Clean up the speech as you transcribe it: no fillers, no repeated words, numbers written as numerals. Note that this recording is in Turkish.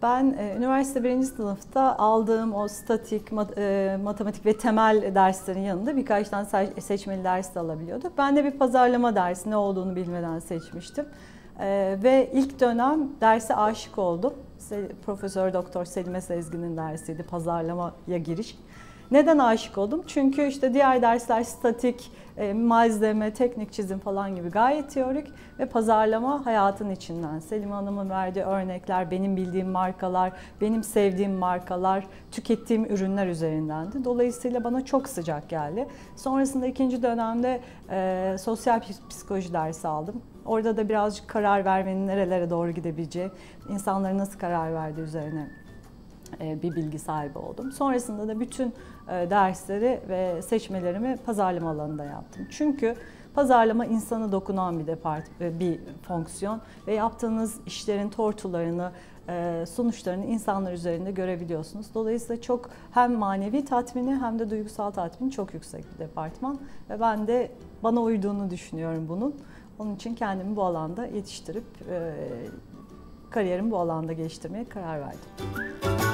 Ben üniversite 1. sınıfta aldığım o statik, matematik ve temel derslerin yanında birkaç tane seçmeli ders de alabiliyorduk. Ben de bir pazarlama dersi ne olduğunu bilmeden seçmiştim. Ve ilk dönem derse aşık oldum. Profesör Doktor Selime Sezgin'in dersiydi, pazarlamaya giriş. Neden aşık oldum? Çünkü işte diğer dersler statik, malzeme, teknik çizim falan gibi gayet teorik ve pazarlama hayatın içinden. Selime Hanım'ın verdiği örnekler, benim bildiğim markalar, benim sevdiğim markalar, tükettiğim ürünler üzerindendi. Dolayısıyla bana çok sıcak geldi. Sonrasında ikinci dönemde sosyal psikoloji dersi aldım. Orada da birazcık karar vermenin nerelere doğru gidebileceği, insanların nasıl karar verdiği üzerine bir bilgi sahibi oldum. Sonrasında da bütün dersleri ve seçmelerimi pazarlama alanında yaptım. Çünkü pazarlama insana dokunan bir fonksiyon ve yaptığınız işlerin tortularını, sonuçlarını insanlar üzerinde görebiliyorsunuz. Dolayısıyla çok hem manevi tatmini hem de duygusal tatmini çok yüksek bir departman ve ben de bana uyduğunu düşünüyorum bunun. Onun için kendimi bu alanda yetiştirip kariyerimi bu alanda geliştirmeye karar verdim.